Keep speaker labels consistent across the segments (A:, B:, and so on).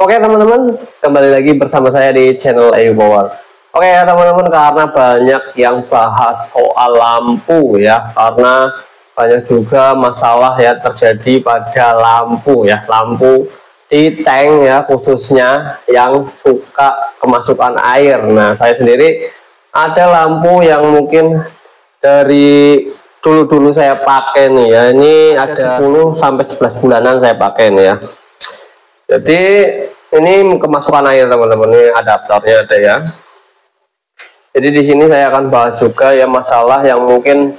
A: Oke teman-teman, kembali lagi bersama saya di channel Ayu Power. Oke ya teman-teman, karena banyak yang bahas soal lampu ya, karena banyak juga masalah ya terjadi pada lampu ya, lampu di tank ya, khususnya yang suka kemasukan air. Nah, saya sendiri ada lampu yang mungkin dari dulu saya pakai nih ya, ini ada 10 sampai 11 bulanan saya pakai nih ya. Jadi ini kemasukan air teman-teman, ini adaptornya ada ya. Jadi di sini saya akan bahas juga ya masalah yang mungkin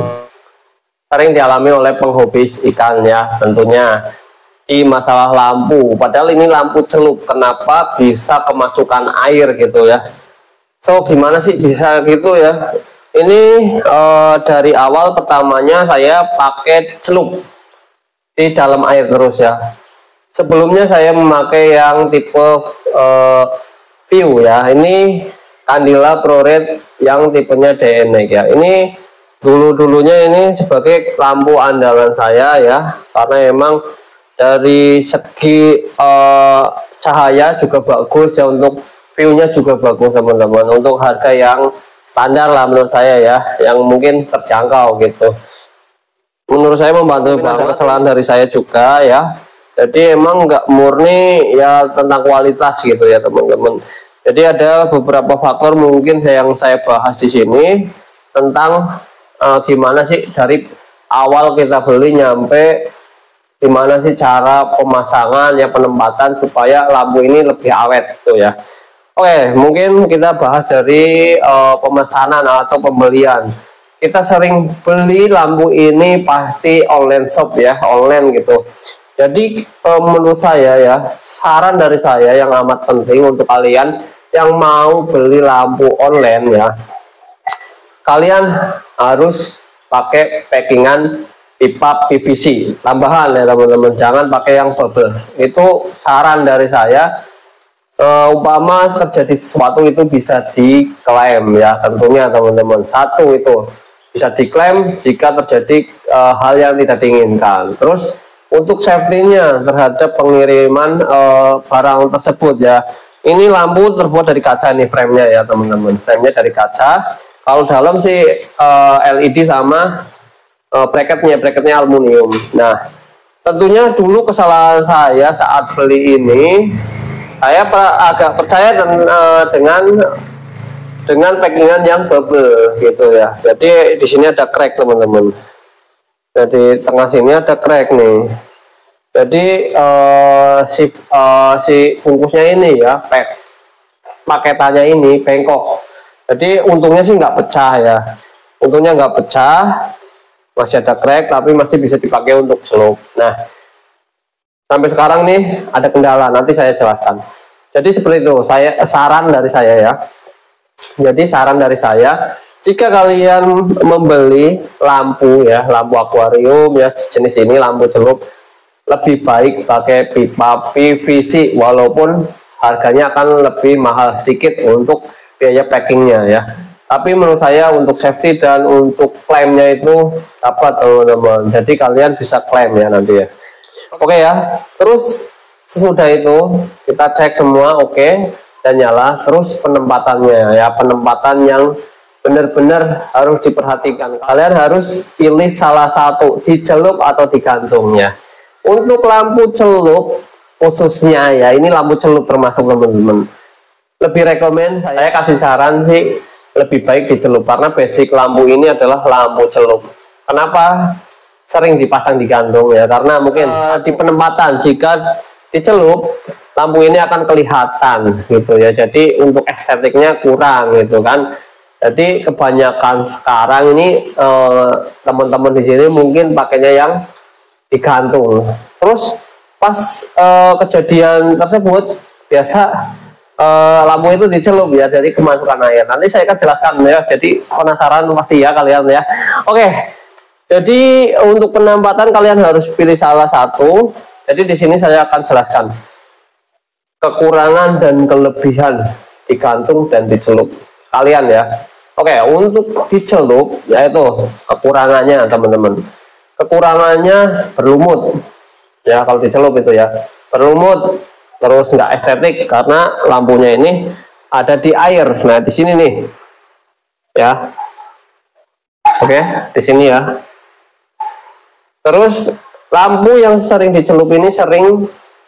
A: sering dialami oleh penghobis ikan ya, tentunya di masalah lampu. Padahal ini lampu celup, kenapa bisa kemasukan air gitu ya? So gimana sih bisa gitu ya? Ini dari awal pertamanya saya pakai celup di dalam air terus ya. Sebelumnya saya memakai yang tipe view ya, ini Candila ProRed yang tipenya DNX ya. Ini dulunya ini sebagai lampu andalan saya ya, karena emang dari segi cahaya juga bagus ya, untuk view-nya juga bagus teman-teman, untuk harga yang standar lah menurut saya ya, yang mungkin terjangkau gitu. Menurut saya membantu banget, kesalahan dari saya juga ya. Jadi emang nggak murni ya tentang kualitas gitu ya teman-teman. Jadi ada beberapa faktor mungkin yang saya bahas di sini tentang gimana sih dari awal kita beli nyampe gimana sih cara pemasangan ya, penempatan supaya lampu ini lebih awet tuh ya. Oke, mungkin kita bahas dari pemesanan atau pembelian. Kita sering beli lampu ini pasti online shop ya, online gitu. Jadi menurut saya ya, saran dari saya yang amat penting untuk kalian yang mau beli lampu online ya, kalian harus pakai packingan pipa PVC tambahan ya teman-teman, jangan pakai yang bubble. Itu saran dari saya. Umpama terjadi sesuatu itu bisa diklaim ya, tentunya teman-teman. Satu itu bisa diklaim jika terjadi hal yang tidak diinginkan. Terus untuk safety-nya terhadap pengiriman barang tersebut ya, ini lampu terbuat dari kaca nih, frame-nya ya teman-teman, frame-nya dari kaca. Kalau dalam sih LED sama bracketnya aluminium. Nah, tentunya dulu kesalahan saya saat beli ini, saya agak percaya dengan packingan yang bubble gitu ya. Jadi di sini ada crack teman-teman. Jadi tengah sini ada crack nih. Jadi si bungkusnya ini ya, paketannya ini bengkok. Jadi untungnya sih nggak pecah ya. Untungnya nggak pecah, masih ada crack tapi masih bisa dipakai untuk celup. Nah, sampai sekarang nih ada kendala, nanti saya jelaskan. Jadi seperti itu, saran dari saya ya. Jadi saran dari saya, jika kalian membeli lampu ya, lampu akuarium ya jenis ini, lampu celup, lebih baik pakai pipa PVC, walaupun harganya akan lebih mahal sedikit untuk biaya packingnya ya. Tapi menurut saya untuk safety dan untuk klaimnya itu dapat teman-teman. Jadi kalian bisa klaim ya nanti ya. Oke ya. Terus sesudah itu kita cek semua oke dan nyala. Terus penempatannya ya, penempatan yang benar-benar harus diperhatikan. Kalian harus pilih salah satu, dicelup atau digantung ya. Untuk lampu celup khususnya ya, ini lampu celup termasuk teman-teman, lebih rekomen, saya kasih saran sih lebih baik dicelup, karena basic lampu ini adalah lampu celup. Kenapa sering dipasang digantung ya, karena mungkin di penempatan jika dicelup lampu ini akan kelihatan gitu ya, jadi untuk estetiknya kurang gitu kan. Jadi kebanyakan sekarang ini teman-teman di sini mungkin pakainya yang digantung. Terus pas kejadian tersebut biasa lampu itu dicelup ya, jadi kemasukan air. Nanti saya akan jelaskan ya, jadi penasaran pasti ya kalian ya. Oke, jadi untuk penempatan kalian harus pilih salah satu. Jadi di sini saya akan jelaskan kekurangan dan kelebihan digantung dan dicelup kalian ya. Oke, untuk dicelup yaitu kekurangannya teman-teman. Kekurangannya berlumut ya, kalau dicelup itu ya berlumut, terus nggak estetik karena lampunya ini ada di air. Nah, di sini nih ya. Oke, di sini ya. Terus lampu yang sering dicelup ini sering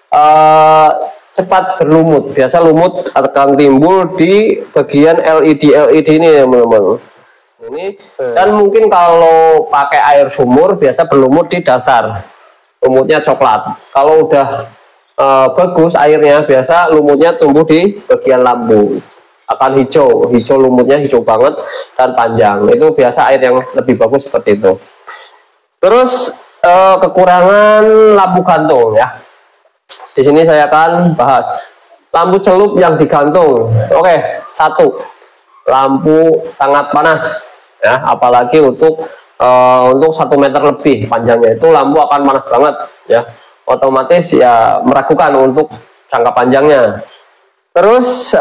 A: cepat berlumut. Biasa lumut akan timbul di bagian LED ini ya teman-teman. Ini dan mungkin kalau pakai air sumur biasa berlumut di dasar, lumutnya coklat. Kalau udah bagus airnya, biasa lumutnya tumbuh di bagian lampu, akan hijau lumutnya, hijau banget dan panjang. Itu biasa air yang lebih bagus seperti itu. Terus kekurangan lampu gantung ya. Di sini saya akan bahas lampu celup yang digantung. Oke, satu, lampu sangat panas ya, apalagi untuk 1 meter lebih panjangnya itu lampu akan panas banget ya. Otomatis ya meragukan untuk jangka panjangnya. Terus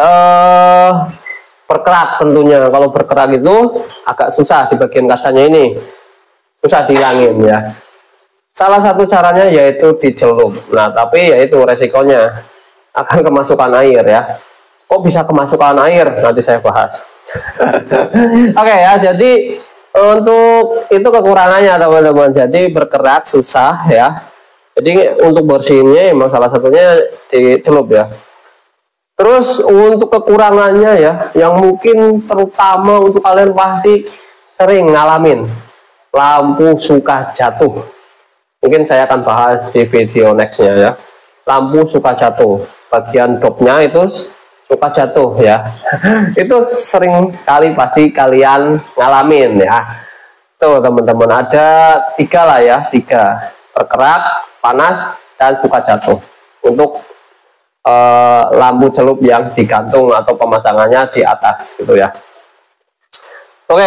A: berkerak tentunya. Kalau berkerak itu agak susah di bagian kasarnya ini, susah dihilangin ya. Salah satu caranya yaitu dicelup. Nah, tapi yaitu resikonya akan kemasukan air ya. Kok bisa kemasukan air? Nanti saya bahas. Oke ya, jadi untuk itu kekurangannya teman-teman. Jadi berkerak susah ya. Jadi untuk bersihinnya emang salah satunya dicelup ya. Terus untuk kekurangannya ya, yang mungkin terutama untuk kalian pasti sering ngalamin, lampu suka jatuh. Mungkin saya akan bahas di video nextnya ya. Lampu suka jatuh, bagian dopnya itu suka jatuh ya. Itu sering sekali pasti kalian ngalamin ya. Tuh teman-teman, ada 3 lah ya, 3: berkerak, panas, dan suka jatuh untuk lampu celup yang digantung atau pemasangannya di atas gitu ya. Oke,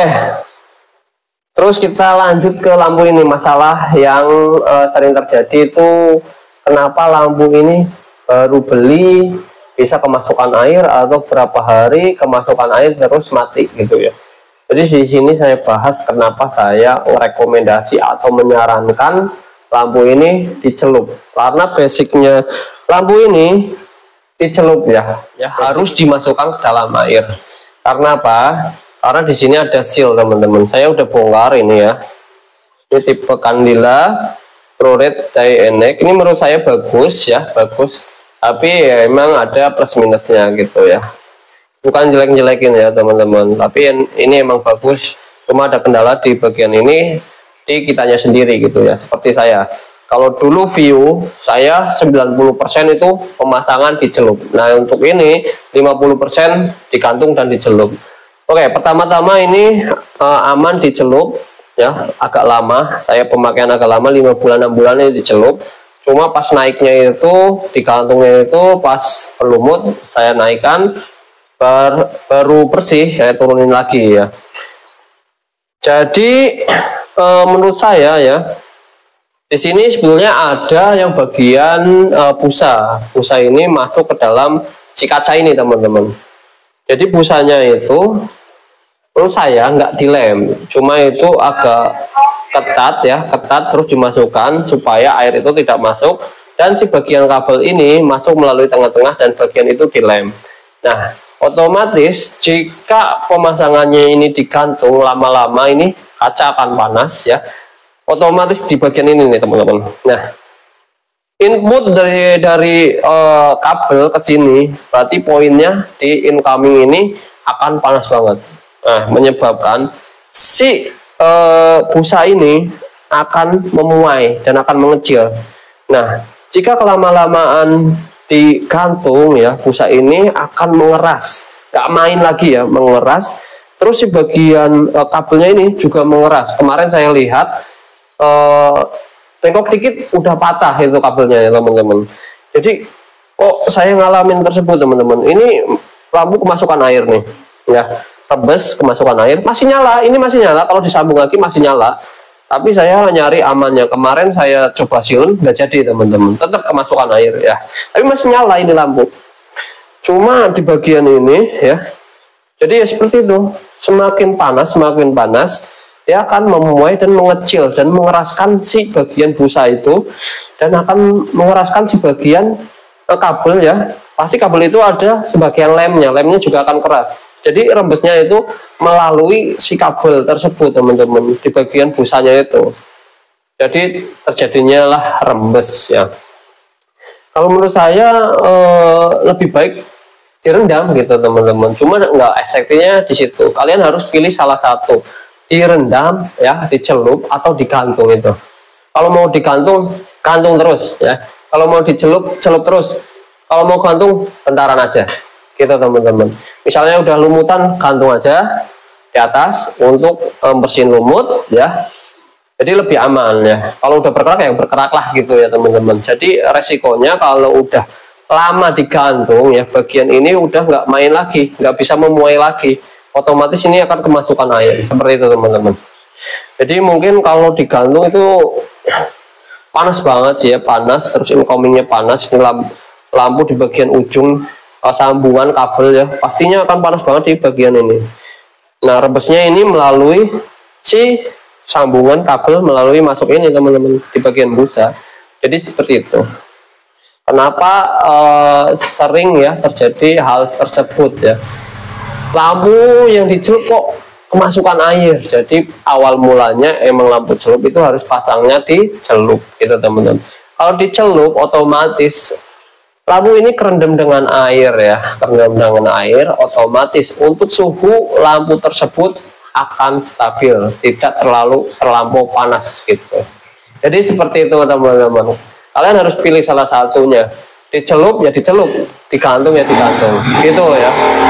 A: terus kita lanjut ke lampu ini. Masalah yang sering terjadi itu, kenapa lampu ini baru beli bisa kemasukan air atau berapa hari kemasukan air terus mati gitu ya. Jadi di sini saya bahas kenapa saya rekomendasi atau menyarankan lampu ini dicelup. Karena basicnya lampu ini dicelup ya, harus dimasukkan ke dalam air. Karena apa? Karena di sini ada seal teman-teman. Saya udah bongkar ini ya. Ini tipe Candela ProRed Dynamic. Ini menurut saya bagus ya, bagus. Tapi ya, emang ada plus minusnya gitu ya. Bukan jelek-jelekin ya teman-teman. Tapi ini emang bagus. Cuma ada kendala di bagian ini di kitanya sendiri gitu ya. Seperti saya. Kalau dulu view saya 90% itu pemasangan dicelup. Nah untuk ini 50% digantung dan dicelup. Oke, pertama-tama ini aman dicelup ya, agak lama. Saya pemakaian agak lama, 5 bulan 6 bulan ini dicelup. Cuma pas naiknya itu, digantungnya itu pas berlumut, saya naikkan, baru bersih, saya turunin lagi ya. Jadi menurut saya ya, di sini sebetulnya ada yang bagian busa. Busa ini masuk ke dalam si kaca ini teman-teman. Jadi busanya itu menurut saya nggak dilem, cuma itu agak ketat ya, ketat terus dimasukkan supaya air itu tidak masuk, dan si bagian kabel ini masuk melalui tengah-tengah dan bagian itu dilem. Nah otomatis jika pemasangannya ini digantung lama-lama, ini kaca akan panas ya, otomatis di bagian ini nih teman-teman. Nah input dari kabel ke sini, berarti poinnya di incoming ini akan panas banget. Nah, menyebabkan si busa ini akan memuai dan akan mengecil. Nah, jika kelama-lamaan digantung ya, busa ini akan mengeras, nggak main lagi ya, mengeras. Terus si bagian kabelnya ini juga mengeras. Kemarin saya lihat tengok dikit udah patah itu kabelnya ya teman-teman. Jadi kok saya ngalamin tersebut teman-teman. Ini lampu kemasukan air nih ya, rebes kemasukan air, masih nyala, ini masih nyala, kalau disambung lagi masih nyala. Tapi saya nyari amannya, kemarin saya coba silun nggak jadi teman-teman, tetap kemasukan air ya, tapi masih nyala ini lampu. Cuma di bagian ini ya, jadi ya seperti itu, semakin panas dia akan memuai dan mengecil dan mengeraskan si bagian busa itu, dan akan mengeraskan si bagian kabel ya, pasti kabel itu ada sebagian lemnya juga akan keras. Jadi rembesnya itu melalui si kabel tersebut teman-teman, di bagian busanya itu. Jadi terjadinya lah rembes ya. Kalau menurut saya lebih baik direndam gitu teman-teman. Cuma nggak efektifnya di situ. Kalian harus pilih salah satu, direndam ya, dicelup atau digantung itu. Kalau mau digantung, gantung terus ya. Kalau mau dicelup, celup terus. Kalau mau gantung, bentaran aja. Gitu teman-teman. Misalnya udah lumutan, gantung aja di atas untuk bersihin lumut ya. Jadi lebih aman ya. Kalau udah berkerak ya berkerak lah gitu ya teman-teman. Jadi resikonya kalau udah lama digantung ya, bagian ini udah nggak main lagi, nggak bisa memuai lagi. Otomatis ini akan kemasukan air seperti itu teman-teman. Jadi mungkin kalau digantung itu panas banget sih ya, panas, terus incomingnya panas. Ini lampu di bagian ujung sambungan kabel ya, pastinya akan panas banget di bagian ini. Nah rembesnya ini melalui si sambungan kabel, melalui masuk ini teman-teman, di bagian busa. Jadi seperti itu. Kenapa sering ya terjadi hal tersebut ya, lampu yang dicelup kok kemasukan air. Jadi awal mulanya emang lampu celup itu harus pasangnya dicelup gitu teman-teman. Kalau dicelup otomatis lampu ini kerendam dengan air ya, kerendam dengan air, otomatis untuk suhu lampu tersebut akan stabil, tidak terlampau panas gitu. Jadi seperti itu teman-teman. Kalian harus pilih salah satunya, dicelup ya dicelup, digantung ya digantung, gitu ya.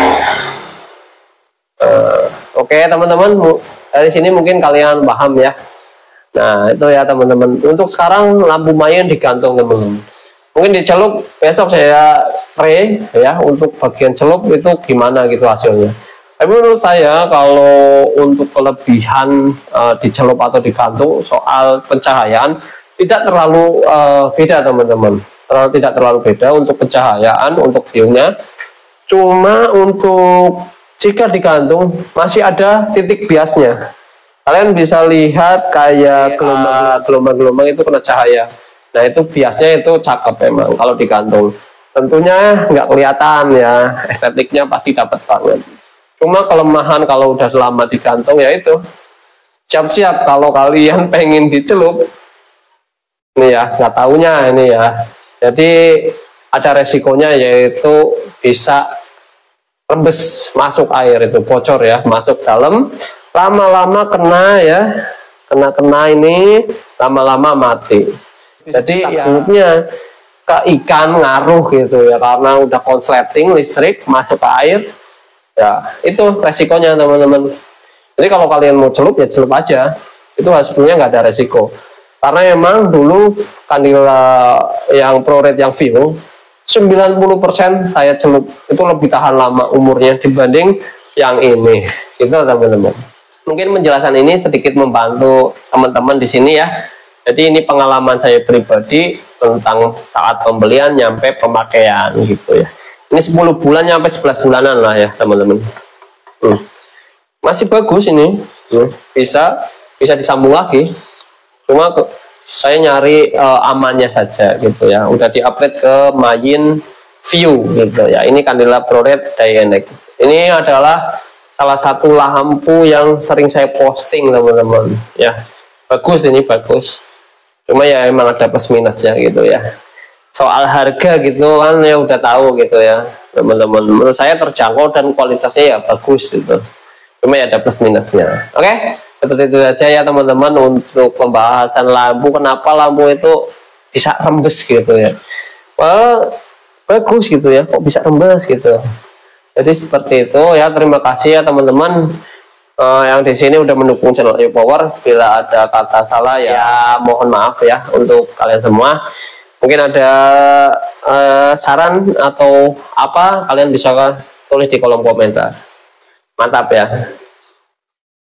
A: Oke teman-teman, dari sini mungkin kalian paham ya. Nah itu ya teman-teman. Untuk sekarang lampu main digantung teman-teman. Mungkin dicelup besok saya try ya, untuk bagian celup itu gimana gitu hasilnya. Tapi menurut saya kalau untuk kelebihan dicelup atau digantung soal pencahayaan tidak terlalu beda teman-teman. Tidak terlalu beda untuk pencahayaan, untuk view-nya. Cuma untuk jika digantung masih ada titik biasnya. Kalian bisa lihat kayak gelombang-gelombang itu kena cahaya. Nah itu biasanya itu cakep memang kalau digantung. Tentunya nggak kelihatan ya, estetiknya pasti dapat banget. Cuma kelemahan kalau udah lama digantung ya itu, siap-siap kalau kalian pengen dicelup, ini ya nggak taunya ini ya. Jadi ada resikonya yaitu bisa rembes, masuk air itu, bocor ya, masuk dalam, lama-lama kena ya, kena ini, lama-lama mati. Jadi takutnya ke ikan ngaruh gitu ya, karena udah konsleting listrik masuk ke air ya, itu resikonya teman-teman. Jadi kalau kalian mau celup ya celup aja, itu hasilnya nggak ada resiko. Karena emang dulu kandila yang ProRed yang view 90% saya celup itu lebih tahan lama umurnya dibanding yang ini gitu teman-teman. Mungkin penjelasan ini sedikit membantu teman-teman di sini ya. Jadi ini pengalaman saya pribadi tentang saat pembelian nyampe pemakaian gitu ya. Ini 10 bulan nyampe 11 bulanan lah ya teman-teman. Masih bagus ini, bisa disambung lagi. Cuma saya nyari amannya saja gitu ya. Udah di-upgrade ke Mayin View gitu ya. Ini kandela ProRed Dynamic. Ini adalah salah satu lampu yang sering saya posting teman-teman ya. Bagus, ini bagus. Cuma ya emang ada plus minusnya gitu ya. Soal harga gitu kan ya udah tahu gitu ya teman-teman. Menurut saya terjangkau dan kualitasnya ya bagus gitu. Cuma ya ada plus minusnya. Oke, seperti itu saja ya teman-teman untuk pembahasan lampu. Kenapa lampu itu bisa rembes gitu ya. Wah, bagus gitu ya, kok bisa rembes gitu. Jadi seperti itu ya. Terima kasih ya teman-teman yang di sini udah mendukung channel AU Power. Bila ada kata salah ya mohon maaf ya untuk kalian semua. Mungkin ada saran atau apa, kalian bisa tulis di kolom komentar. Mantap ya.